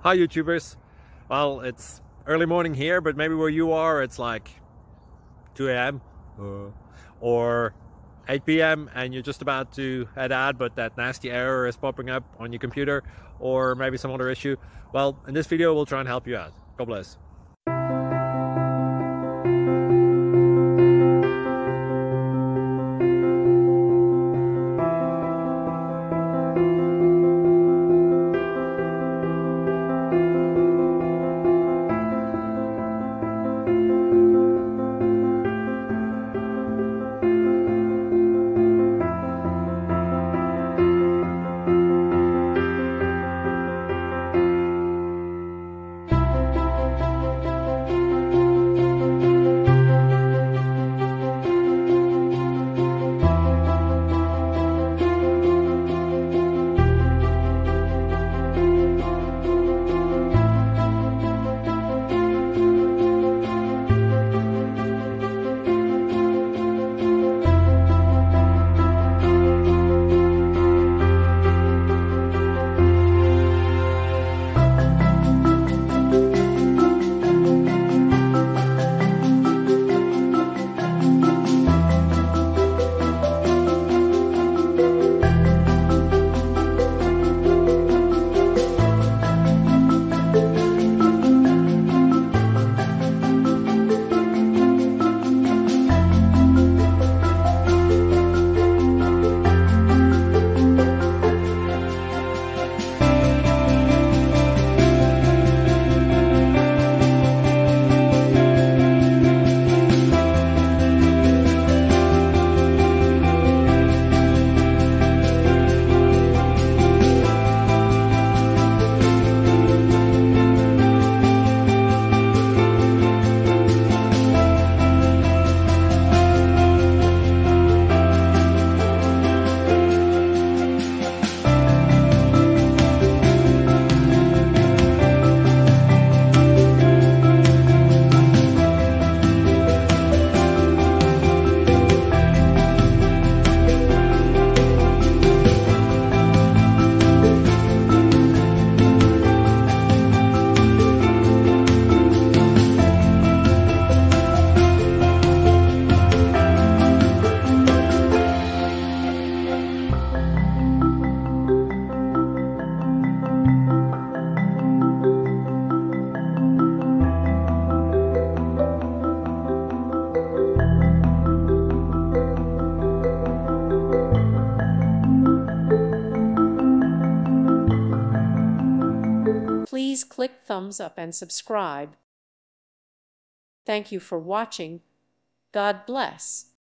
Hi YouTubers. Well, it's early morning here, but maybe where you are it's like 2 a.m. or 8 p.m. and you're just about to head out, but that nasty error is popping up on your computer, or maybe some other issue. Well, in this video we'll try and help you out. God bless. Please click thumbs up and subscribe. Thank you for watching. God bless.